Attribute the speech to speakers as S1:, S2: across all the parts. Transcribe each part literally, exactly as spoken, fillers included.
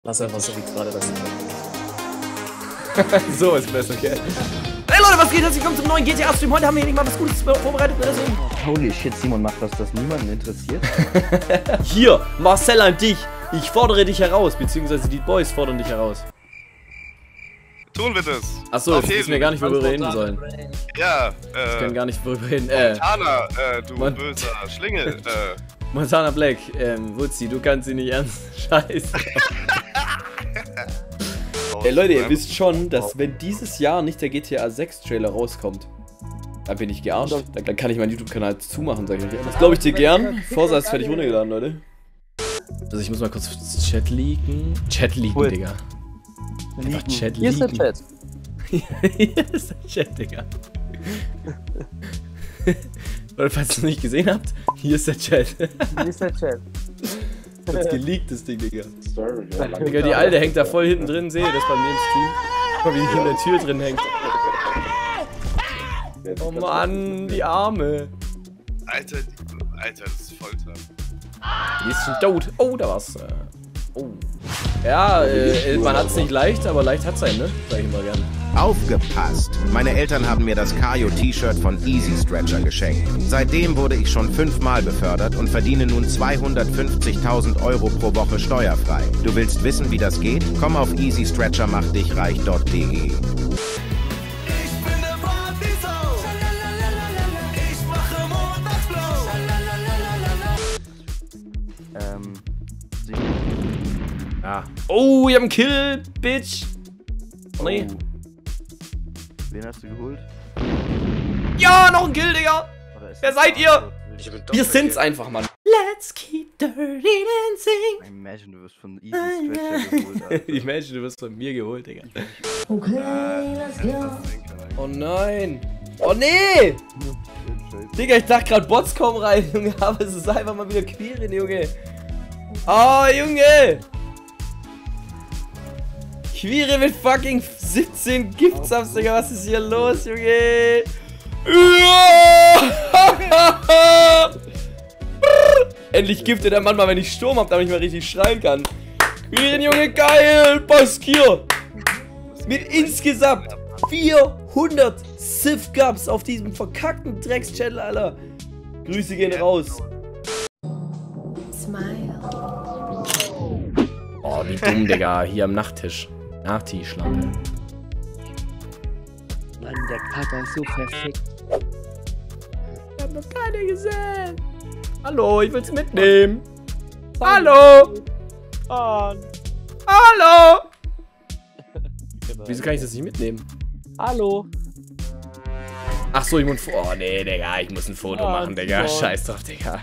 S1: Lass einfach so wie gerade das. So ist besser, okay. Hey Leute, was geht? Herzlich willkommen zum neuen G T A-Stream. Heute haben wir hier nicht mal was Gutes vorbereitet. Deswegen.
S2: Holy shit, Simon macht das, das niemanden interessiert.
S1: Hier, Marcel an dich. Ich fordere dich heraus, beziehungsweise die Boys fordern dich heraus.
S3: Tun wir das.
S1: Achso, jetzt wissen wir gar nicht, worüber wir reden sollen.
S3: Ja, äh.
S1: Ich kann gar nicht, worüber wir reden. Äh.
S3: Montana, äh, du
S1: Mont
S3: böser Schlingel, äh.
S1: Montana Black, ähm, Wutzi, du kannst sie nicht ernst. Scheiße. Ey Leute, ihr wisst schon, dass wenn dieses Jahr nicht der G T A sechs Trailer rauskommt, dann bin ich gearscht. Dann, dann kann ich meinen YouTube-Kanal zumachen, sag ich euch. Das glaube ich dir gern. Forza ist fertig runtergeladen, Leute. Also ich muss mal kurz Chat leaken. Chat leaken, cool. Digga. Einfach Chat leaken.
S2: Hier ist der Chat.
S1: Hier ist der Chat, Digga. Oder falls ihr es nicht gesehen habt, hier ist der Chat.
S2: Hier ist der Chat.
S1: Das geleakt, das Ding, Digga. Digga, die Alte hängt da voll hinten drin, seht ihr das bei mir im Stream? Guck mal, wie die in der Tür drin hängt. Oh Mann, die Arme.
S3: Alter, Alter, das ist Folter.
S1: Die ist schon tot. Oh, da war's. Oh. Ja, äh, man hat's nicht leicht, aber leicht hat's einen, ne? Sag ich mal gern.
S4: Aufgepasst! Meine Eltern haben mir das Kayo-T-Shirt von Easy Stretcher geschenkt. Seitdem wurde ich schon fünfmal befördert und verdiene nun zweihundertfünfzigtausend Euro pro Woche steuerfrei. Du willst wissen, wie das geht? Komm auf easy stretcher mach dich reich punkt de.
S2: Ähm,
S1: Ja. Oh, wir haben einen Kill, Bitch! Oh, nee.
S2: Oh. Wen hast du geholt?
S1: Ja, noch ein Kill, Digga! Wer seid ihr? Wir sind's
S3: hier.
S1: einfach, Mann. Let's keep dirty dancing.
S2: Imagine, du wirst von Easy Stretcher geholt, Alter.
S1: Imagine, du wirst von mir geholt, Digga.
S5: Okay, let's go.
S1: Oh nein! Oh nee! Digga, ich dachte gerade, Bots kommen rein, Junge, aber es ist einfach mal wieder Quirin, Junge. Oh, Junge! Quirin mit fucking siebzehn Giftsubs, Digga, was ist hier los, Junge? Endlich giftet der Mann mal, wenn ich Sturm hab, damit ich mal richtig schreien kann. Quirin, Junge, geil! Baskier! Mit insgesamt vierhundert Sif-Gubs auf diesem verkackten Drecks-Channel, Alter. Grüße gehen raus.
S5: Smile.
S1: Oh, wie dumm, Digga. Hier am Nachttisch. Nachtischlampe.
S2: Mann, der Kater ist so perfekt.
S1: Ich hab noch keine gesehen. Hallo, ich will's mitnehmen. Hallo.
S2: Oh.
S1: Hallo. Wieso kann ich das nicht mitnehmen?
S2: Hallo.
S1: Ach so, ich muss... Oh, nee, Digga. Ich muss ein Foto
S2: Oh,
S1: machen, Digga.
S2: Gott.
S1: Scheiß drauf, Digga.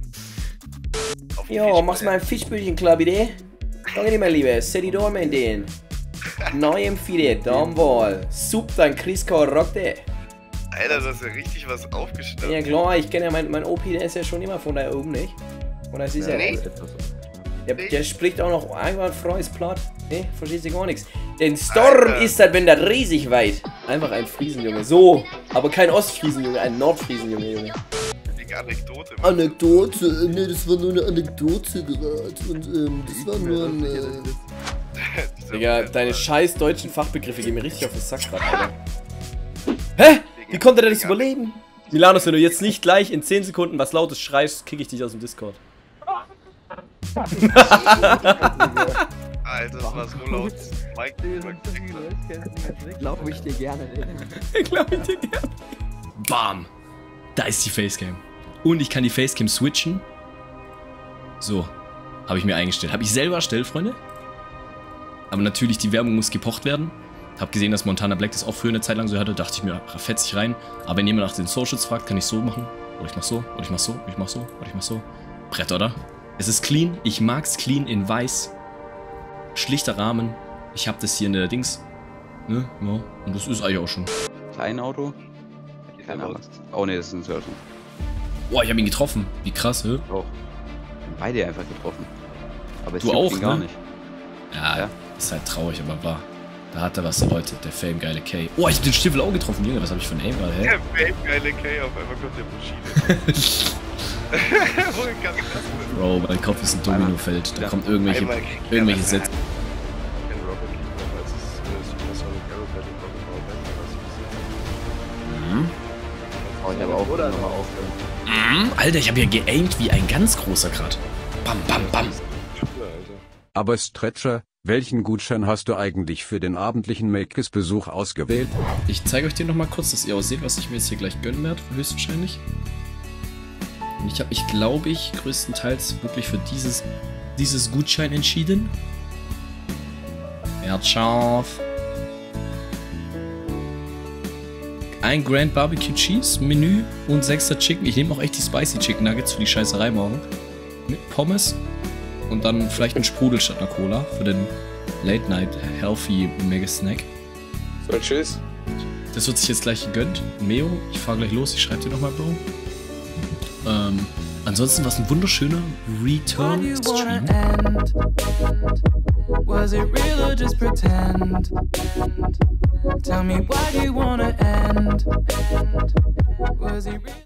S3: Jo,
S1: machst mal ein Fischbüllchen klar, bitte. Danke dir, mein Lieber. City Dorm in den. Neu empfiehlt, Dormwall. Sup, dann Chris-Kau rockte.
S3: Alter, das ist ja richtig was aufgeschnappt.
S1: Ja klar, ich kenne ja mein, mein O P, der ist ja schon immer von da oben, nicht? Und das ist ja...
S3: Nee.
S1: Der, der spricht auch noch einwandfreies Platt. Ne, verstehst du gar nichts. Denn Storm
S3: Alter.
S1: ist das, wenn das riesig weit. Einfach ein Friesenjunge. So, aber kein Ostfriesenjunge, ein Nordfriesenjunge, Junge.
S3: Die Anekdote.
S6: Anekdote, ne, das war nur eine Anekdote gerade und ähm, das war nur ein, äh,
S1: Digga, deine scheiß deutschen Fachbegriffe gehen mir richtig auf den Sack gerade, Alter. Hä? Wie konnte der das überleben? Milanos, wenn du jetzt nicht gleich in zehn Sekunden was Lautes schreist, kick ich dich aus dem Discord.
S3: Alter, das war so laut. Mike,
S2: Glaub ich dir gerne, ey.
S1: Glaub ich dir gerne. Bam. Da ist die Facecam. Und ich kann die Facecam switchen. So. Habe ich mir eingestellt. Habe ich selber erstellt, Freunde. Aber natürlich, die Werbung muss gepocht werden. Hab gesehen, dass Montana Black das auch früher eine Zeit lang so hatte. Dachte ich mir, fetz ich rein. Aber wenn jemand nach den Socials fragt, kann ich so machen. Oder ich mach so, oder ich mach so, oder ich mach so, oder ich mach so. Brett, oder? Es ist clean. Ich mag's clean in weiß. Schlichter Rahmen. Ich hab das hier in der Dings. Ne? Ja. Und das ist eigentlich auch schon.
S7: Klein Auto? Keine Ahnung. Oh ne, das ist ein Surfen.
S1: Boah, ich hab ihn getroffen. Wie krass, hä?
S7: Auch. Beide einfach getroffen. Aber es
S1: Du
S7: juckt
S1: auch,
S7: ihn gar
S1: ne?
S7: nicht.
S1: Ja,
S7: Ja.
S1: ist halt traurig, aber wahr. Da hat er was, Leute. Der Fame-geile K. Oh, ich hab den Stiefel auch getroffen, Junge. Was hab ich für ein Aim gerade, hä?
S3: Der Fame-geile K, auf einmal kommt der Bushido. Woher kann ich das denn?
S1: Bro, mein Kopf ist ein Dominofeld. Da kommt irgendwelche,
S3: Einmal kriegt er
S1: irgendwelche
S3: das
S1: Sätze.
S7: Oh, ich habe auch nochmal aufgehört.
S1: Mm, Alter, ich habe ja geaimt wie ein ganz großer gerade. Bam, bam, bam.
S8: Aber Stretcher, welchen Gutschein hast du eigentlich für den abendlichen Makes-Besuch ausgewählt?
S1: Ich zeige euch den nochmal kurz, dass ihr auch seht, was ich mir jetzt hier gleich gönnen werde, höchstwahrscheinlich. Und ich habe mich, glaube ich, größtenteils wirklich für dieses, dieses Gutschein entschieden. Werd scharf. Ein Grand Barbecue Cheese Menü und sechster Chicken. Ich nehme auch echt die Spicy Chicken Nuggets für die Scheißerei morgen. Mit Pommes und dann vielleicht ein Sprudel statt einer Cola für den Late Night Healthy Mega Snack.
S3: So, tschüss.
S1: Das wird sich jetzt gleich gegönnt. Meo, ich fahre gleich los. Ich schreibe dir nochmal, Bro. Ähm, ansonsten war es ein wunderschöner Return-Stream.
S9: Was it real or just pretend? Tell me why do you wanna end? Was it real?